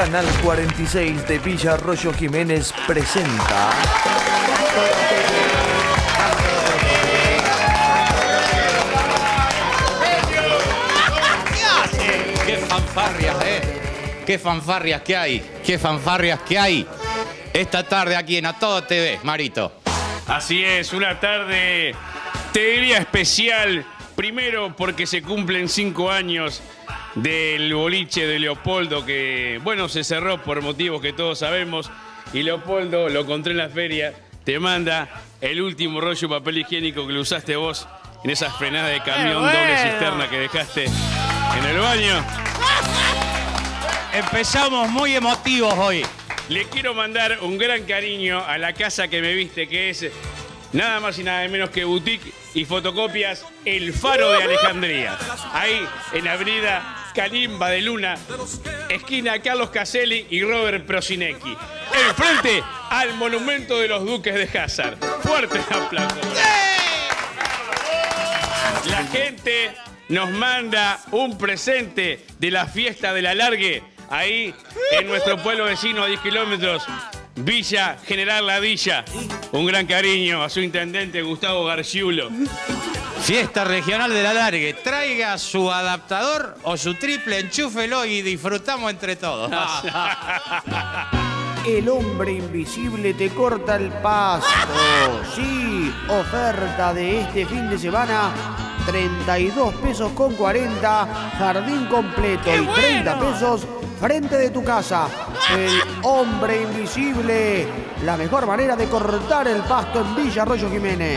Canal 46 de Villa Arroyo Jiménez presenta... ¡Qué fanfarrias, ¡Qué fanfarrias que hay! ¡Qué fanfarrias que hay! Esta tarde aquí en A Todo TV, Marito. Así es, una tarde, te diría especial. Primero porque se cumplen 5 años del boliche de Leopoldo, que, bueno, se cerró por motivos que todos sabemos. Y Leopoldo, lo encontré en la feria, te manda el último rollo de papel higiénico que lo usaste vos en esa frenada de camión doble cisterna que dejaste en el baño. Empezamos muy emotivos hoy. Le quiero mandar un gran cariño a la casa que me viste, que es nada más y nada menos que Boutique y Fotocopias El Faro de Alejandría. Ahí en avenida Calimba de Luna, esquina Carlos Caselli y Robert Prosinecki. Enfrente al monumento de los Duques de Hazard. Fuerte aplauso. La gente nos manda un presente de la fiesta del alargue. Ahí, en nuestro pueblo vecino a 10 kilómetros, Villa General Ladilla. Un gran cariño a su intendente Gustavo Garciulo. Fiesta regional del alargue. Traiga su adaptador o su triple, enchúfelo y disfrutamos entre todos. El hombre invisible te corta el pasto. Sí, oferta de este fin de semana. 32 pesos con 40, jardín completo y 30 pesos frente de tu casa. El hombre invisible, la mejor manera de cortar el pasto en Villa Arroyo Jiménez.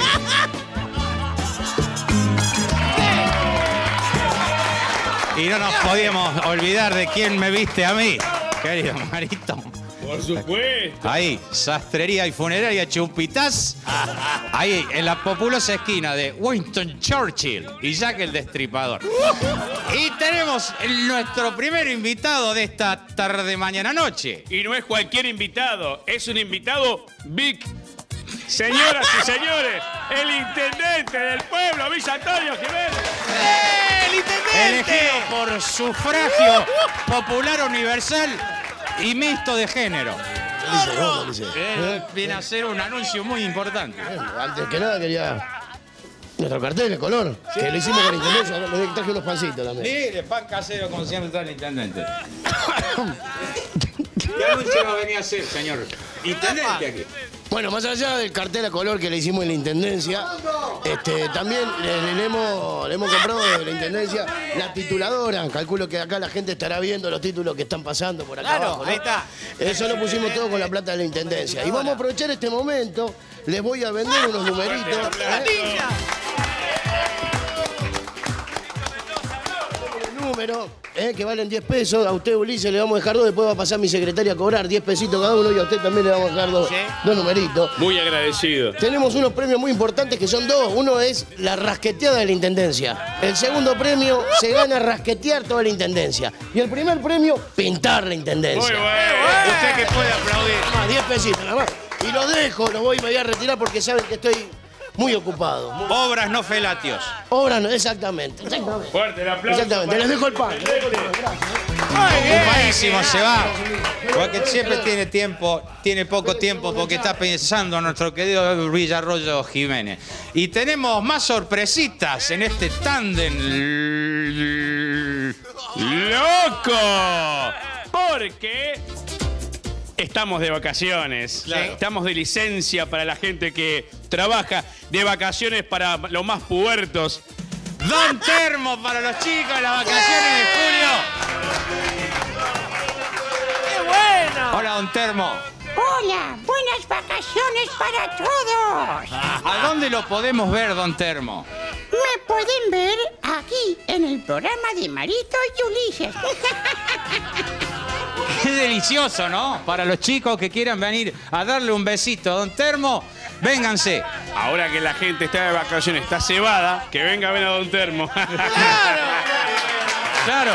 Y no nos podíamos olvidar de quién me viste a mí, querido Marito. Por supuesto. Ahí, sastrería y funeraria Chupitas. Ahí, en la populosa esquina de Winston Churchill y Jack el Destripador. Y tenemos nuestro primer invitado de esta tarde, mañana, noche. Y no es cualquier invitado, es un invitado big. Señoras y señores, el intendente del pueblo, Villa Antonio Jiménez. ¡El intendente! Elegido por sufragio popular universal y mixto de género. Viene a ser un anuncio muy importante. Antes que nada quería nuestro cartel de color, que lo hicimos con la intendencia, le traje unos pancitos también. Sí, de pan casero, como siempre trae el intendente. ¿Qué anuncio va a venir a hacer, señor intendente aquí? Bueno, más allá del cartel a color que le hicimos en la intendencia, también le hemos comprado de la intendencia la tituladora. Calculo que acá la gente estará viendo los títulos que están pasando por acá abajo, ¿no? Ahí está. Eso lo pusimos todo con la plata de la intendencia. Y vamos a aprovechar este momento, les voy a vender unos numeritos. Número, que valen 10 pesos. A usted, Ulises, le vamos a dejar 2. Después va a pasar mi secretaria a cobrar 10 pesitos cada uno. Y a usted también le vamos a dejar 2 numeritos. Muy agradecido. Tenemos unos premios muy importantes que son 2. Uno es la rasqueteada de la intendencia. El segundo premio se gana rasquetear toda la intendencia. Y el primer premio, pintar la intendencia. Muy bueno. Usted que puede aplaudir. Más 10 pesitos nada más. Y los dejo, los voy, me voy a retirar porque saben que estoy muy ocupado. Obras no felatios. Obras no, exactamente. Fuerte el aplauso. Exactamente, les dejo el pan. Ocupadísimo se va. Porque siempre tiene poco tiempo porque está pensando en nuestro querido Villa Arroyo Jiménez. Y tenemos más sorpresitas en este tándem loco. Porque estamos de vacaciones, claro. Estamos de licencia para la gente que trabaja, de vacaciones para los más pubertos. Don Termo para los chicos, las vacaciones de julio. ¡Qué bueno! Hola, Don Termo. Hola, buenas vacaciones para todos. ¿A dónde lo podemos ver, Don Termo? Me pueden ver aquí en el programa de Marito y Ulises. Qué delicioso, ¿no? Para los chicos que quieran venir a darle un besito a Don Termo, vénganse. Ahora que la gente está de vacaciones, está cebada, que venga a ver a Don Termo. Claro.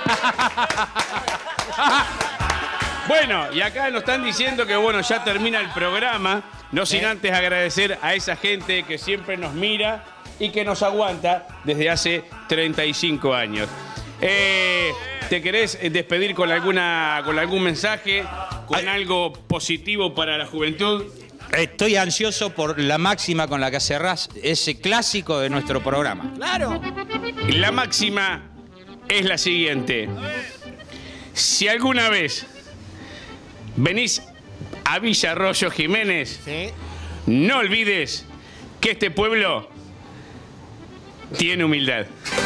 Bueno, y acá nos están diciendo que bueno, ya termina el programa, no sin antes agradecer a esa gente que siempre nos mira y que nos aguanta desde hace 35 años. ¿Te querés despedir con algún mensaje? ¿Con algo positivo para la juventud? Estoy ansioso por la máxima con la que cerrás ese clásico de nuestro programa. ¡Claro! La máxima es la siguiente. Si alguna vez venís a Villa Arroyo Jiménez, no olvides que este pueblo tiene humildad.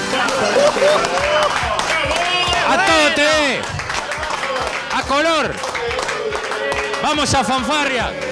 ¡A todo TV! ¡A color! ¡Vamos a Fanfarria!